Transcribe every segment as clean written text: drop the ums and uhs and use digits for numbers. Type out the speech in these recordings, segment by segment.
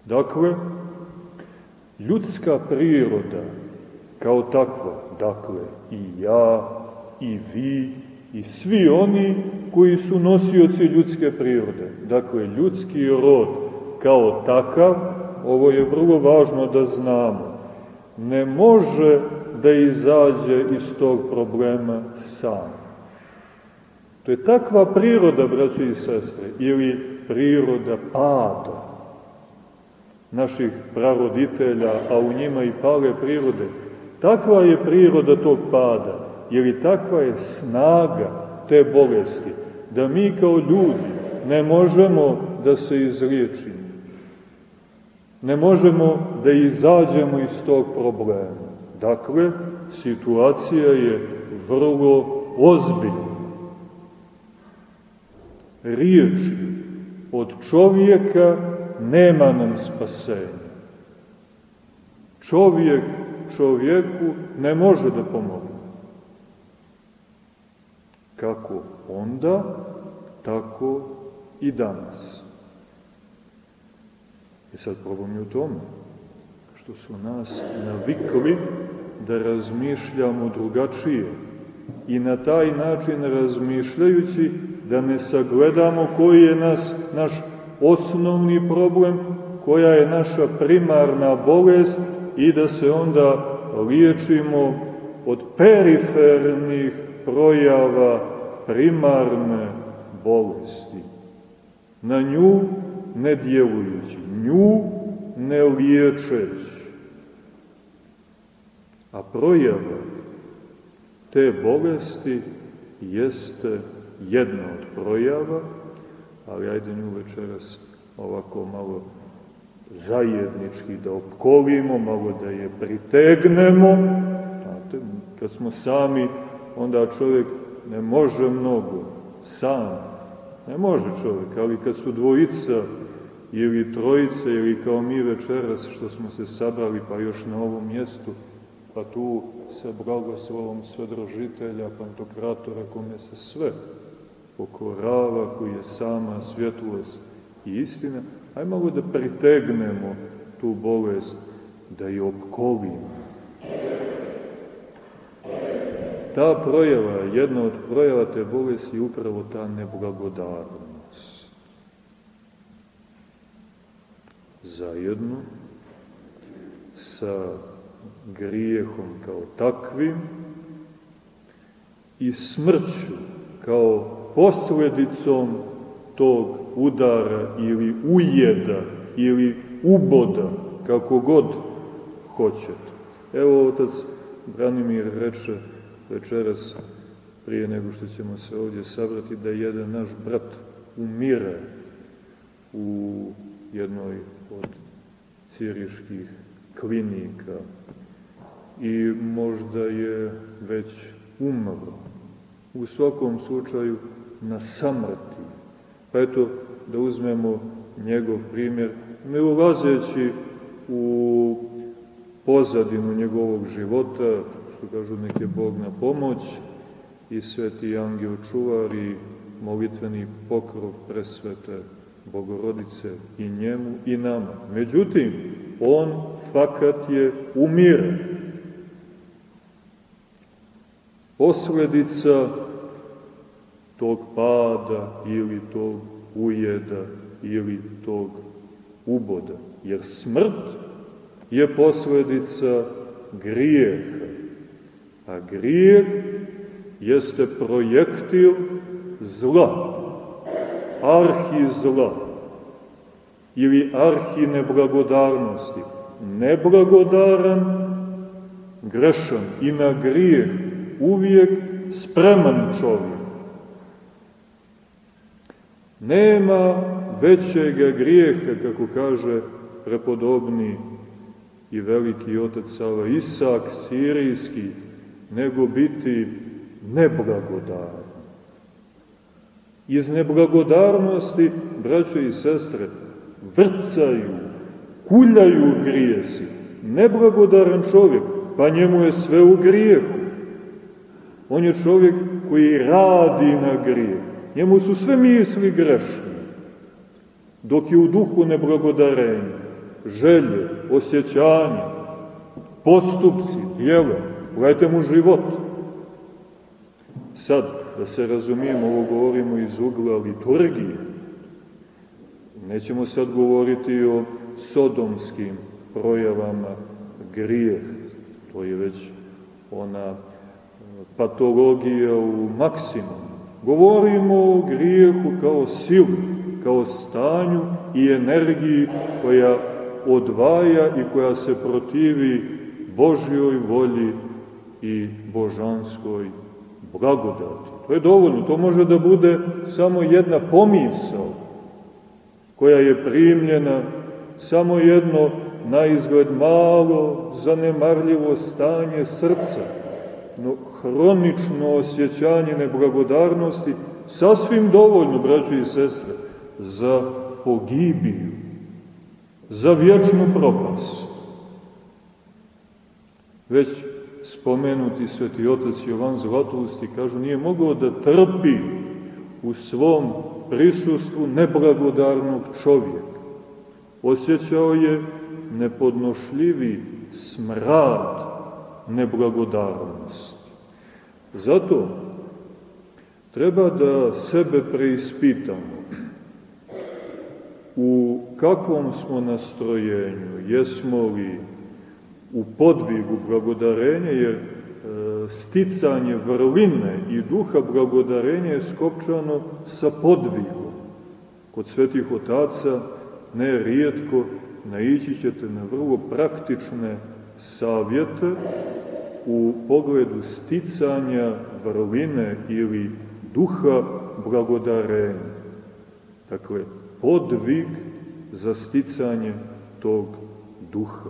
Dakle, ljudska priroda kao takva, dakle, i ja, i vi, i svi oni koji su nosioci ljudske prirode, dakle, ljudski rod kao takav, ovo je vrlo važno da znamo, ne može da izađe iz tog problema sam. To je takva priroda, braći i sestre, ili priroda pada naših praroditelja, a u njima i pale prirode. Takva je priroda tog pada, ili takva je snaga te bolesti, da mi kao ljudi ne možemo da se izliječimo. Ne možemo da izađemo iz tog problema. Dakle, situacija je vrlo ozbiljna. Riječi od čovjeka nema nam spasenja. Čovjek čovjeku ne može da pomogne. Kako onda, tako i danas. I sad problem je u tome, što su nas navikli da razmišljamo drugačije i na taj način razmišljajući da ne sagledamo koji je naš osnovni problem, koja je naša primarna bolest i da se onda liječimo od perifernih projava primarne bolesti. Na nju ne djelujući, nju ne liječeći. A projava te bolesti jeste jedna od projava, ali ajde nju večeras ovako malo zajednički da opkolimo, malo da je pritegnemo. Znate, kad smo sami, onda čovjek ne može mnogo, sam. Ne može čovjek, ali kad su dvojica ili trojica, ili kao mi večeras što smo se sabrali, pa još na ovom mjestu, pa tu sa blagoslovom svedrožitelja, pantokratora, kome se sve pokorava, koji je sama svjetlost i istina, aj malo da pritegnemo tu bolest, da je opkolimo. Ta projava, jedna od projava te bolesti je upravo ta neblagodarnost. Zajedno sa grijehom kao takvim i smrću kao posljedicom tog udara ili ujeda ili uboda, kako god hoćete. Evo, otac Branimir reče večeras, prije nego što ćemo se ovdje sabrati, da jedan naš brat umire u jednoj od ciriških klinika i možda je već umro. U svakom slučaju na samrti. Pa eto, da uzmemo njegov primjer, ne ulazeći u pozadinu njegovog života, što kažu nek je Bog na pomoć, i sveti angel čuvar i molitveni pokrov presvete Bogorodice i njemu i nama. Međutim, on fakat je umiren. Posledica tog pada ili tog ujeda ili tog uboda. Jer smrt je posledica grijeha. A grijeh jeste projektil zla, arhizla ili arhineblagodarnosti. Neblagodaran, grešan i na grijeh uvijek spreman čovjek. Nema većega grijeha, kako kaže prepodobni i veliki otac Sava Isak Sirijski, nego biti neblagodaran. Iz neblagodarnosti, braćo i sestre, vrcaju, kuljaju grijesi. Neblagodaran čovjek, pa njemu je sve u grijehu. On je čovjek koji radi na grijeh. Njemu su sve misli grešne, dok je u duhu neblagodarenja. želje, osjećanja, postupci, djela. Pogledajte mu život. Sad, da se razumijemo, ovo govorimo iz ugla liturgije. Nećemo sad govoriti o sodomskim projavama grijeha. To je već ona patologija u maksimumu. Govorimo o grijehu kao silu, kao stanju i energiji koja odvaja i koja se protivi Božjoj volji i božanskoj blagodati. To je dovoljno, to može da bude samo jedna pomisao koja je primljena, samo jedno naizgled malo, zanemarljivo stanje srca, no hronično osjećanje neblagodarnosti, sasvim dovoljno, braćo i sestre, za pogibiju, za vječnu propast. Već spomenuti sveti otac Jovan Zlatousti, kažu, nije mogao da trpi u svom prisustvu neblagodarnog čovjeka. Osjećao je nepodnošljivi smrad neblagodarnosti. Zato treba da sebe preispitamo u kakvom smo nastrojenju, jesmo li u podvigu blagodarenja, jer sticanje vrline i duha blagodarenja je skopčano sa podvigom. Kod svetih otaca ne rijetko naići ćete na vrlo praktične savjete u pogledu sticanja vrline ili duha blagodarenja. Dakle, podvig za sticanje tog duha.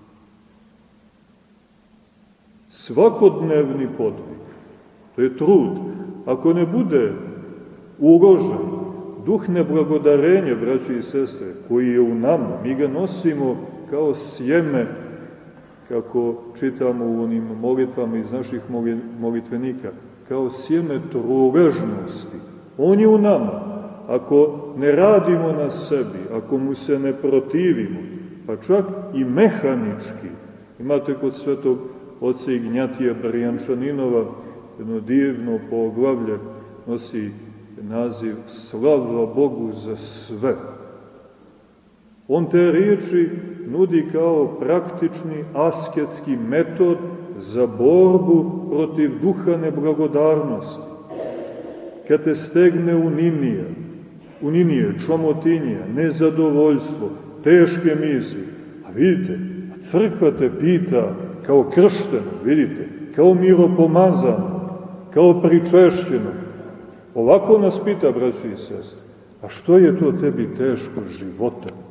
Svakodnevni podvig, to je trud. Ako ne bude uložen duh neblagodarenja, braći i sestre, koji je u nama, mi ga nosimo kao sjeme, kako čitamo u onim molitvama iz naših molitvenika, kao sjeme truležnosti. On je u nama. Ako ne radimo na sebi, ako mu se ne protivimo, pa čak i mehanički, imate kod svetog oca Ignjatija Brijančaninova jedno divno poglavlje, nosi naziv Slava Bogu za sve. On te riječi nudi kao praktični asketski metod za borbu protiv duha neblagodarnosti. Kad te stegne uninije, čomotinija, nezadovoljstvo, teške misli, a vidite, crkva te pita kao kršteno, vidite, kao miropomazano, kao pričešćeno. Ovako nas pita, braći i sestre, a što je to tebi teško životati?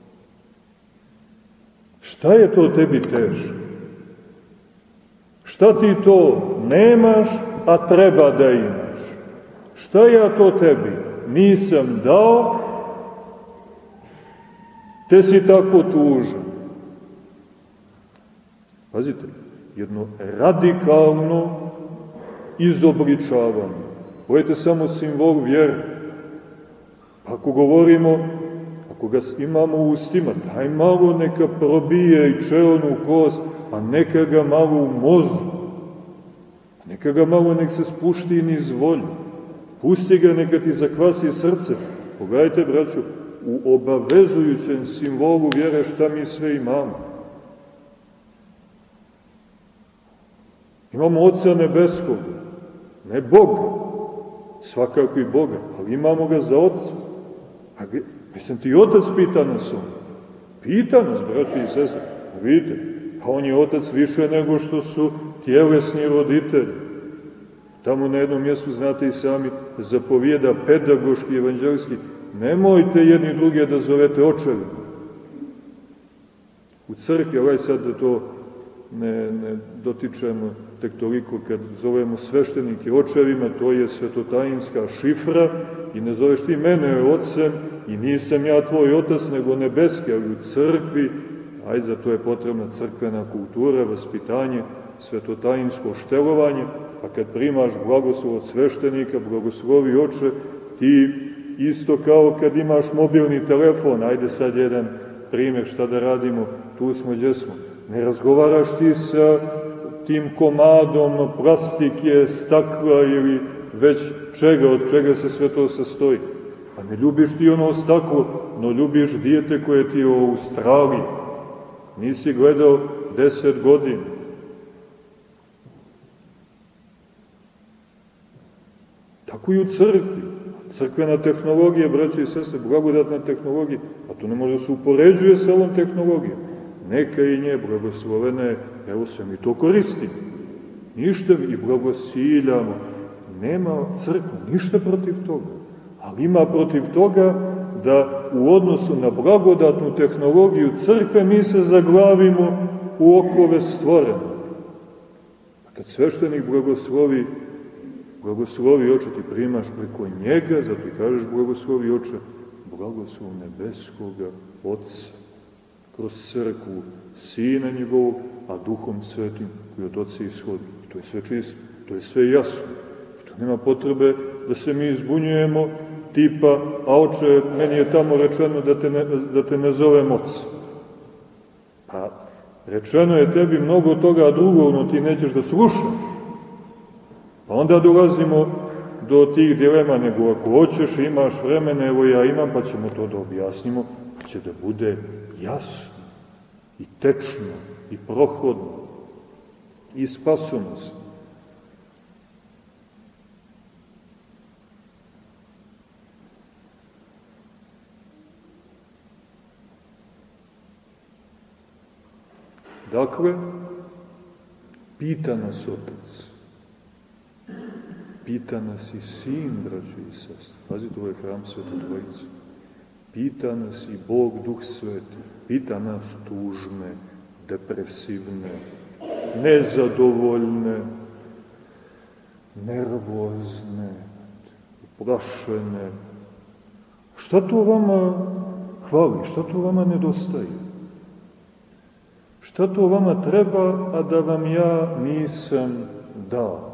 Šta je to tebi teško? Šta ti to nemaš, a treba da imaš? Šta ja to tebi nisam dao, te si tako tužan? Pazite, jedno radikalno izobličavanje. Pogledajte samo simbol vjere. Ako govorimo, ako ga imamo u ustima, daj malo neka probije i čelnu kost, a neka ga malo u mozgu. Neka ga malo nek se spušti niz volju. Pusti ga, neka ti zakvasi srce. Pogledajte, braćo, u obavezujućem simbolu vjere šta mi sve imamo. Imamo Oca Nebeskog, ne Boga, svakako i Boga, ali imamo ga za Otca. Mislim, ti Otac pita nas on. Pita nas, braći i sestre. Vidite, pa on je Otac više nego što su tjelesni roditelji. Tamo na jednom mjestu, znate i sami, zapovijeda pedagoški, evanđelski, nemojte jedni druge da zovete očevima. U crkvi, ovaj sad da to ne dotičemo tek toliko, kad zovemo sveštenike očevima, to je svetotajinska šifra i ne zoveš ti mene ocem i nisam ja tvoj otac, nego nebeski, ali u crkvi, ajde, za to je potrebna crkvena kultura, vaspitanje, svetotajinsko štelovanje, a kad primaš blagoslov od sveštenika, blagoslovi oče, ti isto kao kad imaš mobilni telefon, ajde sad jedan primjer šta da radimo, tu smo gdje smo. Ne razgovaraš ti sa tim komadom plastike, stakla ili već čega, od čega se sve to sastoji. Pa ne ljubiš ti ono staklo, no ljubiš dijete koje ti je u Australiji. Nisi gledao 10 godina. Tako i u crkvi. Crkvena tehnologija, braći i sestre, blagodatna tehnologija, a to ne može da se upoređuje sa ovom tehnologijom. Neka i nje blagoslovena je, evo sve mi to koristimo. Ništa i blagosiljamo. Nema crkva ništa protiv toga. Ali ima protiv toga da u odnosu na blagodatnu tehnologiju crkve mi se zaglavimo u okove stvorene. A kad sveštenik blagoslovi oče, ti primaš preko njega, zato i kažeš blagoslovi oče, blagoslov nebeskoga Otca, kroz crkvu Sina njegovog, a Duhom Svetim koji od Otca ishodi. To je sve čisto, to je sve jasno. To nema potrebe da se mi izbunjujemo, tipa, a oče, meni je tamo rečeno da te ne zovem Oca. Pa, rečeno je tebi mnogo toga drugog, no ti nećeš da slušaš. Pa onda dolazimo do tih dilema, nego ako hoćeš, imaš vremena, evo ja imam, pa ćemo to da objasnimo, pa će da bude jasno, i tečno, i prohodno, i spasonosno. Dakle, pita nas Otac, pita nas i Sin, braćo i sestre. Pazite, ovo je hram Svete Trojice. Pita nas i Bog, Duh Sveti. Pita nas tužne, depresivne, nezadovoljne, nervozne, uplašene. Šta to vama hvali? Šta to vama nedostaje? Šta to vama treba, a da vam ja nisam dao?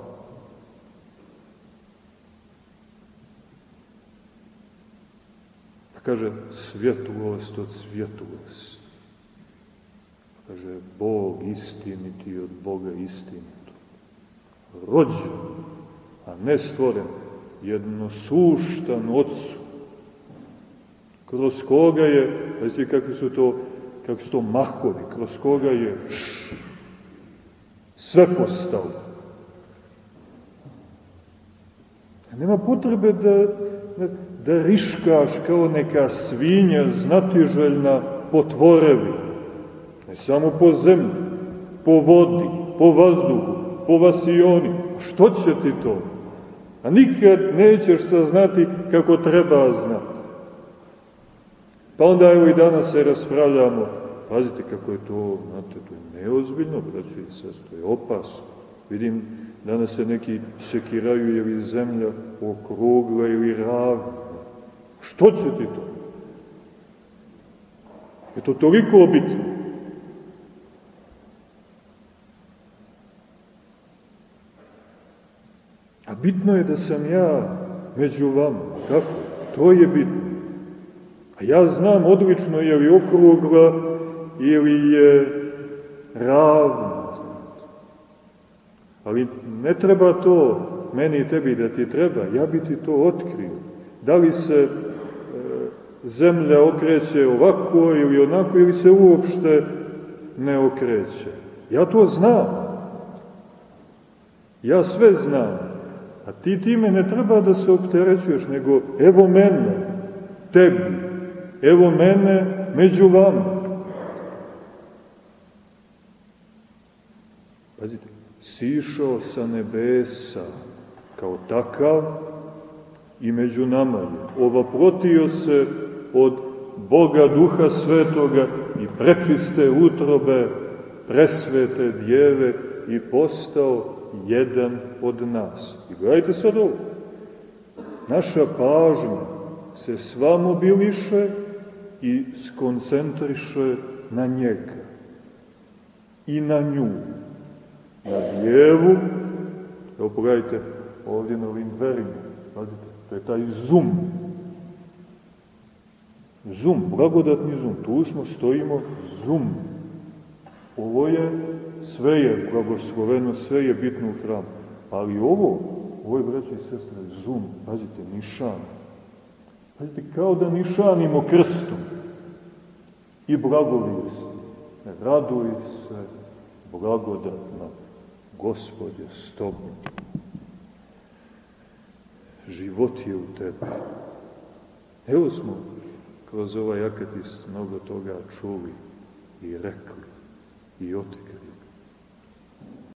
Pa kaže, svjetlost od svjetlosti. Pa kaže, Bog istiniti od Boga istinito. Rođen, a ne stvoren, jednosuštan Otcu, kroz koga je, znači kakvi su to mahovi, kroz koga je sve postalo. Nema potrebe da riškaš kao neka svinja znatiželjna po tvorevi, ne samo po zemlji, po vodi, po vazduhu, po vasioni. Što će ti to? A nikad nećeš saznati kako treba znati. Pa onda evo i danas se raspravljamo, pazite kako je to, znate, to je neozbiljno, braćo i sestre, to je opasno. Vidim, danas se neki sekiraju je li zemlja okrugla ili ravna. Što će ti to? Je to toliko bitno. A bitno je da sam ja među vama. Kako? To je bitno. A ja znam odlično je li okrugla ili je ravna, znate. Ali ne treba to meni i tebi da ti treba, ja bi ti to otkrio. Da li se zemlja okreće ovako ili onako, ili se uopšte ne okreće. Ja to znam. Ja sve znam. A ti time ne treba da se opterećuješ, nego evo mene, tebi, evo mene među vama. Pazite, sišao sa nebesa kao takav i među nama je. Ovaprotio se od Boga Duha Svetoga i prečiste utrobe presvete djeve i postao jedan od nas. I gledajte sad ovo. Naša pažnja se sva mobiliše i skoncentriše na njega. I na nju. Na djevu. Evo pogledajte ovdje na ovim dverima. Pazite, to je taj zoom. Zum, blagodatni zum, tu smo, stojimo, zum. Ovo je, sve je blagosloveno, sve je bitno u hramu. Ali ovo je, braći i sestre, zum, pazite, nišan. Pazite, kao da nišanimo krstom. I blagovijest. Raduj se, blagodatna, Gospod je s tobom. Život je u tebi. Evo smo kroz ovaj akatist mnogo toga čuli i rekli i otkrili.